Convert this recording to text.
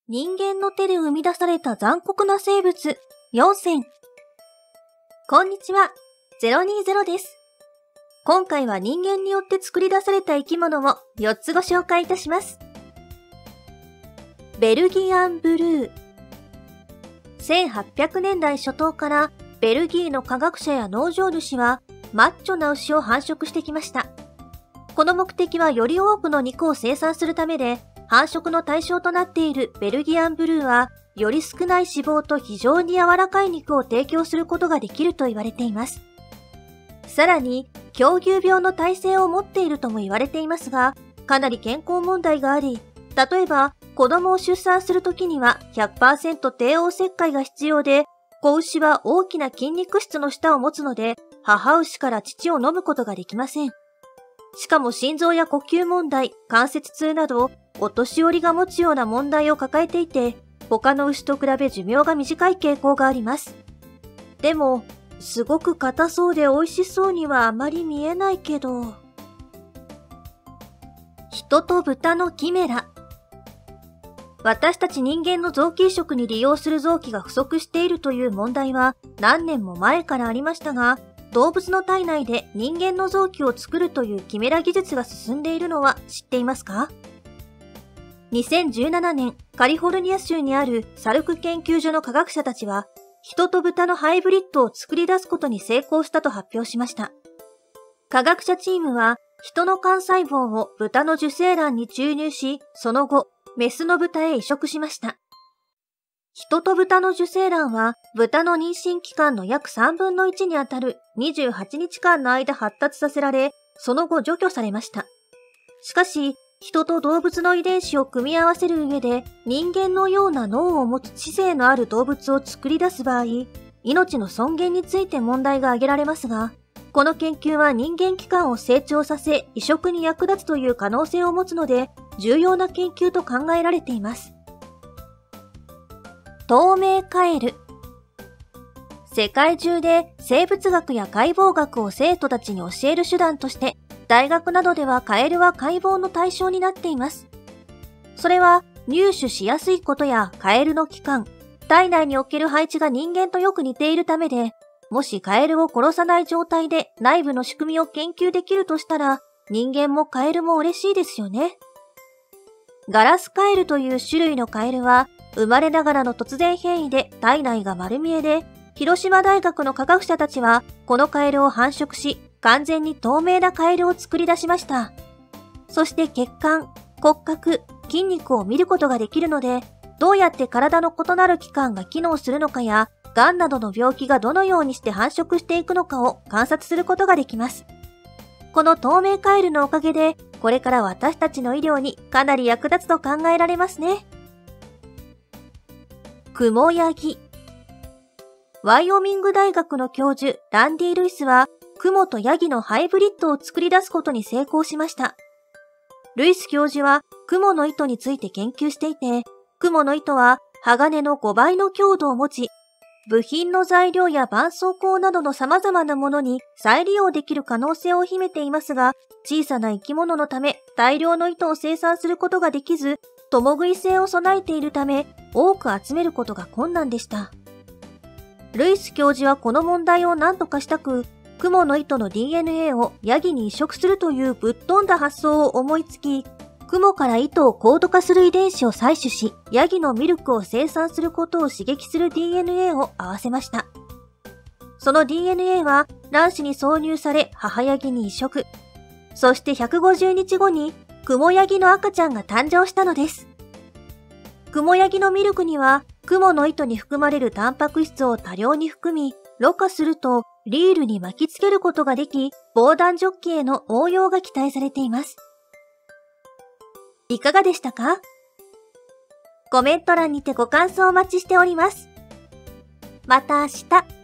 人間の手で生み出された残酷な生物4選。こんにちは、020です。今回は人間によって作り出された生き物を4つご紹介いたします。ベルギアンブルー。1800年代初頭からベルギーの科学者や農場主はマッチョな牛を繁殖してきました。この目的はより多くの肉を生産するためで、繁殖の対象となっているベルギアンブルーは、より少ない脂肪と非常に柔らかい肉を提供することができると言われています。さらに、狂牛病の耐性を持っているとも言われていますが、かなり健康問題があり、例えば、子供を出産するときには 100% 帝王切開が必要で、子牛は大きな筋肉質の舌を持つので、母牛から乳を飲むことができません。しかも心臓や呼吸問題、関節痛など、お年寄りが持つような問題を抱えていて、他の牛と比べ寿命が短い傾向があります。でも、すごく硬そうで美味しそうにはあまり見えないけど。人と豚のキメラ。私たち人間の臓器移植に利用する臓器が不足しているという問題は何年も前からありましたが、動物の体内で人間の臓器を作るというキメラ技術が進んでいるのは知っていますか？2017年、カリフォルニア州にあるサルク研究所の科学者たちは、人と豚のハイブリッドを作り出すことに成功したと発表しました。科学者チームは、人の幹細胞を豚の受精卵に注入し、その後、メスの豚へ移植しました。人と豚の受精卵は、豚の妊娠期間の約3分の1にあたる28日間の間発達させられ、その後除去されました。しかし、人と動物の遺伝子を組み合わせる上で人間のような脳を持つ知性のある動物を作り出す場合、命の尊厳について問題が挙げられますが、この研究は人間器官を成長させ移植に役立つという可能性を持つので重要な研究と考えられています。透明カエル。世界中で生物学や解剖学を生徒たちに教える手段として大学などではカエルは解剖の対象になっています。それは入手しやすいことやカエルの器官、体内における配置が人間とよく似ているためで、もしカエルを殺さない状態で内部の仕組みを研究できるとしたら、人間もカエルも嬉しいですよね。ガラスカエルという種類のカエルは、生まれながらの突然変異で体内が丸見えで、広島大学の科学者たちはこのカエルを繁殖し、完全に透明なカエルを作り出しました。そして血管、骨格、筋肉を見ることができるので、どうやって体の異なる器官が機能するのかや、がんなどの病気がどのようにして繁殖していくのかを観察することができます。この透明カエルのおかげで、これから私たちの医療にかなり役立つと考えられますね。クモヤギ。ワイオミング大学の教授ランディ・ルイスは、クモとヤギのハイブリッドを作り出すことに成功しました。ルイス教授はクモの糸について研究していて、クモの糸は鋼の5倍の強度を持ち、部品の材料や絆創膏などの様々なものに再利用できる可能性を秘めていますが、小さな生き物のため大量の糸を生産することができず、共食い性を備えているため、多く集めることが困難でした。ルイス教授はこの問題を何とかしたく、クモの糸の DNA をヤギに移植するというぶっ飛んだ発想を思いつき、クモから糸を高度化する遺伝子を採取し、ヤギのミルクを生産することを刺激する DNA を合わせました。その DNA は卵子に挿入され母ヤギに移植。そして150日後にクモヤギの赤ちゃんが誕生したのです。クモヤギのミルクにはクモの糸に含まれるタンパク質を多量に含み、ろ過するとリールに巻きつけることができ、防弾ジョッキへの応用が期待されています。いかがでしたか？コメント欄にてご感想お待ちしております。また明日。